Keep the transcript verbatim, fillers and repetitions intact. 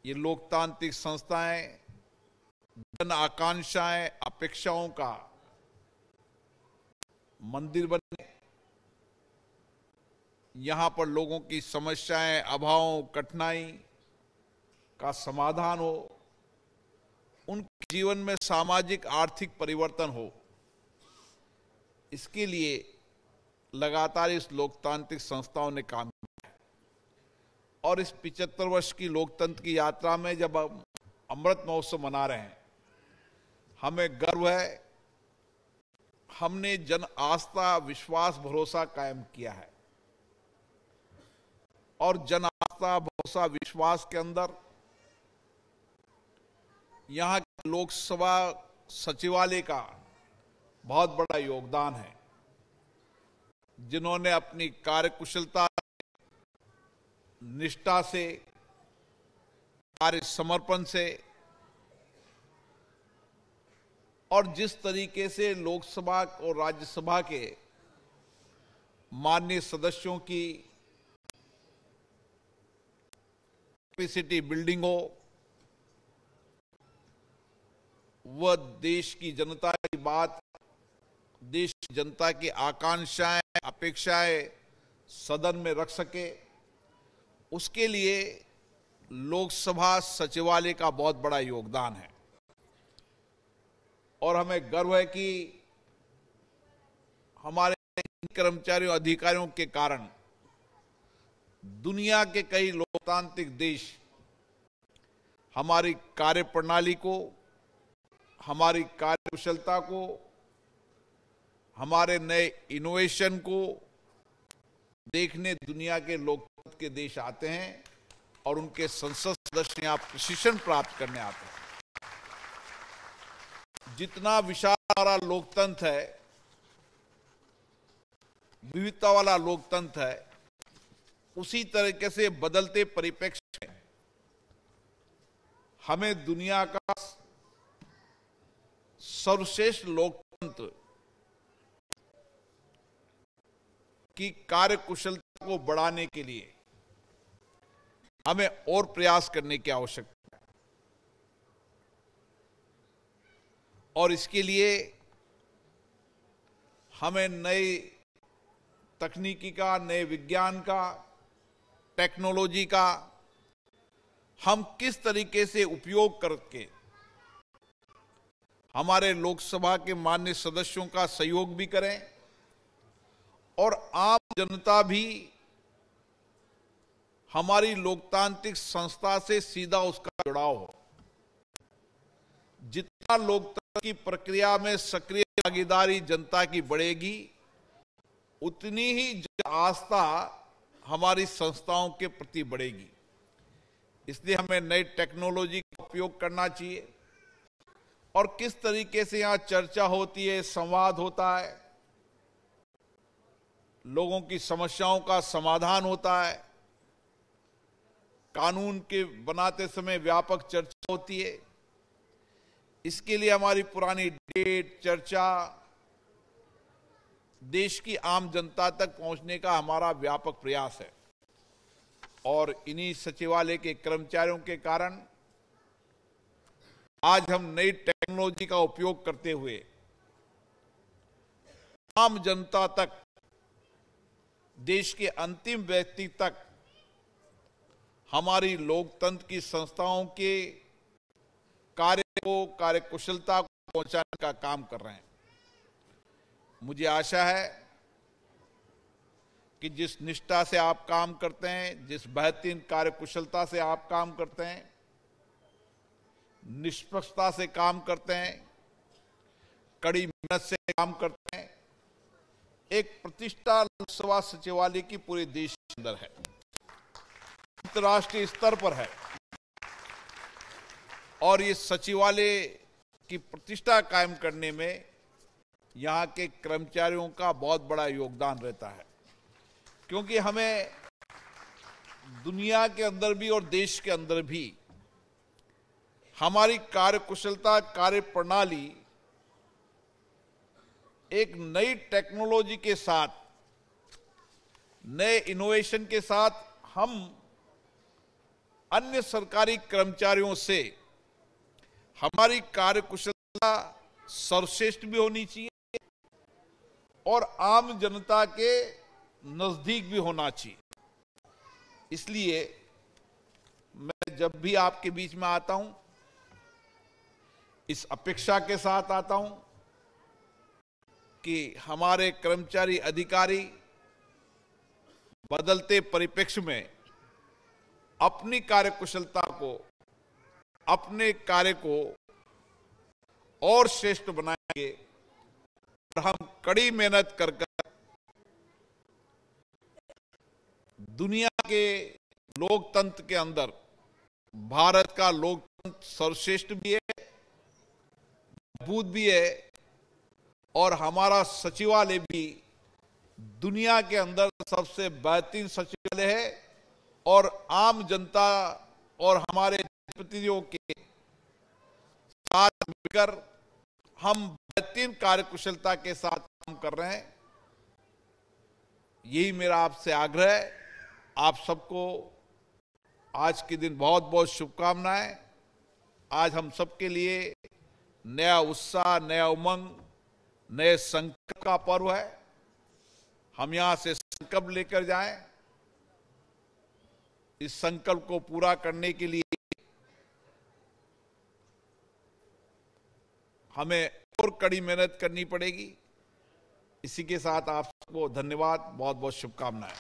ये लोकतांत्रिक संस्थाएं जन आकांक्षाएं, अपेक्षाओं का मंदिर बने। यहां पर लोगों की समस्याएं, अभावों, कठिनाई का समाधान हो, उनके जीवन में सामाजिक आर्थिक परिवर्तन हो। इसके लिए लगातार इस लोकतांत्रिक संस्थाओं ने काम किया है। और इस पिचहत्तर वर्ष की लोकतंत्र की यात्रा में जब हम अमृत महोत्सव मना रहे हैं, हमें गर्व है, हमने जन आस्था, विश्वास, भरोसा कायम किया है। और जन आस्था, भरोसा, विश्वास के अंदर यहां के लोकसभा सचिवालय का बहुत बड़ा योगदान है, जिन्होंने अपनी कार्यकुशलता, निष्ठा से, कार्य समर्पण से और जिस तरीके से लोकसभा और राज्यसभा के माननीय सदस्यों की कैपेसिटी बिल्डिंग हो, वह देश की जनता की बात, देश की जनता की आकांक्षाएं, अपेक्षाएं सदन में रख सके, उसके लिए लोकसभा सचिवालय का बहुत बड़ा योगदान है। और हमें गर्व है कि हमारे कर्मचारियों, अधिकारियों के कारण दुनिया के कई लोकतांत्रिक देश हमारी कार्यप्रणाली को, हमारी कार्यकुशलता को, हमारे नए इनोवेशन को देखने दुनिया के लोकतंत्र के देश आते हैं और उनके संसद सदस्य यहां प्रशिक्षण प्राप्त करने आते हैं। जितना विशाल हमारा लोकतंत्र है, विविधता वाला लोकतंत्र है, उसी तरीके से बदलते परिप्रेक्ष्य में हमें दुनिया का सर्वश्रेष्ठ लोकतंत्र की कार्यकुशलता को बढ़ाने के लिए हमें और प्रयास करने की आवश्यकता है। और इसके लिए हमें नई तकनीकी का, नए विज्ञान का, टेक्नोलॉजी का हम किस तरीके से उपयोग करके हमारे लोकसभा के माननीय सदस्यों का सहयोग भी करें और आम जनता भी हमारी लोकतांत्रिक संस्था से सीधा उसका जुड़ाव हो। जितना लोकतंत्र की प्रक्रिया में सक्रिय भागीदारी जनता की बढ़ेगी, उतनी ही आस्था हमारी संस्थाओं के प्रति बढ़ेगी। इसलिए हमें नई टेक्नोलॉजी का उपयोग करना चाहिए और किस तरीके से यहां चर्चा होती है, संवाद होता है, लोगों की समस्याओं का समाधान होता है, कानून के बनाते समय व्यापक चर्चा होती है। इसके लिए हमारी पुरानी डेट, चर्चा देश की आम जनता तक पहुंचने का हमारा व्यापक प्रयास है। और इन्हीं सचिवालय के कर्मचारियों के कारण आज हम नई टेक्नोलॉजी का उपयोग करते हुए आम जनता तक, देश के अंतिम व्यक्ति तक हमारी लोकतंत्र की संस्थाओं के कार्य को, कार्यकुशलता को पहुंचाने का काम कर रहे हैं। मुझे आशा है कि जिस निष्ठा से आप काम करते हैं, जिस बेहतरीन कार्यकुशलता से आप काम करते हैं, निष्पक्षता से काम करते हैं, कड़ी मेहनत से काम करते हैं, एक प्रतिष्ठा लोकसभा सचिवालय की पूरे देश के अंदर है, अंतर्राष्ट्रीय स्तर पर है। और ये सचिवालय की प्रतिष्ठा कायम करने में यहां के कर्मचारियों का बहुत बड़ा योगदान रहता है, क्योंकि हमें दुनिया के अंदर भी और देश के अंदर भी हमारी कार्यकुशलता, कार्यप्रणाली एक नई टेक्नोलॉजी के साथ, नए इनोवेशन के साथ हम अन्य सरकारी कर्मचारियों से हमारी कार्यकुशलता सर्वश्रेष्ठ भी होनी चाहिए और आम जनता के नजदीक भी होना चाहिए। इसलिए मैं जब भी आपके बीच में आता हूं, इस अपेक्षा के साथ आता हूं कि हमारे कर्मचारी अधिकारी बदलते परिप्रेक्ष्य में अपनी कार्यकुशलता को, अपने कार्य को और श्रेष्ठ बनाएंगे और हम कड़ी मेहनत कर कर दुनिया के लोकतंत्र के अंदर भारत का लोकतंत्र सर्वश्रेष्ठ भी है, मजबूत भी है और हमारा सचिवालय भी दुनिया के अंदर सबसे बेहतरीन सचिवालय है और आम जनता और हमारे प्रतिनिधियों के साथ मिलकर हम बेहतरीन कार्यकुशलता के साथ काम कर रहे हैं। यही मेरा आपसे आग्रह है। आप सबको आज के दिन बहुत बहुत शुभकामनाएं। आज हम सबके लिए नया उत्साह, नया उमंग, नए संकल्प का पर्व है। हम यहां से संकल्प लेकर जाएं। इस संकल्प को पूरा करने के लिए हमें और कड़ी मेहनत करनी पड़ेगी। इसी के साथ आप सबको धन्यवाद, बहुत बहुत शुभकामनाएं।